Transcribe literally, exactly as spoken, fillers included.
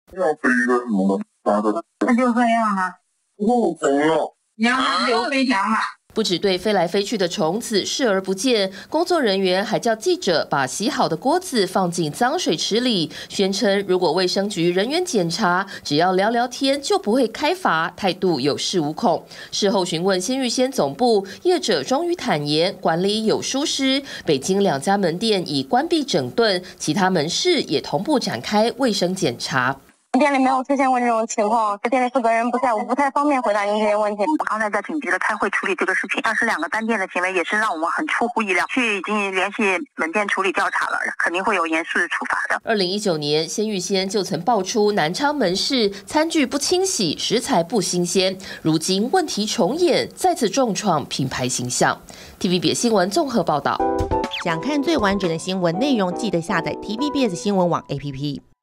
要飞一个什么啥的， 那就这样了。 不疯了， 你让他自由飞翔吧。 不只对飞来飞去的虫子视而不见，工作人员还叫记者把洗好的锅子放进脏水池里，宣称如果卫生局人员检查，只要聊聊天就不会开罚，态度有恃无恐。事后询问鲜芋仙总部，业者终于坦言管理有疏失，北京两家门店已关闭整顿，其他门市也同步展开卫生检查。 店里没有出现过这种情况，这店里负责人不在，我不太方便回答您这些问题。 我刚才在紧急的开会处理这个事情，当时两个单店的行为也是让我们很出乎意料，去已经联系门店处理调查了，肯定会有严肃的处罚的。 二零一九年，鲜芋仙就曾爆出南昌门市餐具不清洗、食材不新鲜，如今问题重演，再次重创品牌形象。T V B S 新闻综合报道。 想看最完整的新闻内容，记得下载 T V B S 新闻网 A P P。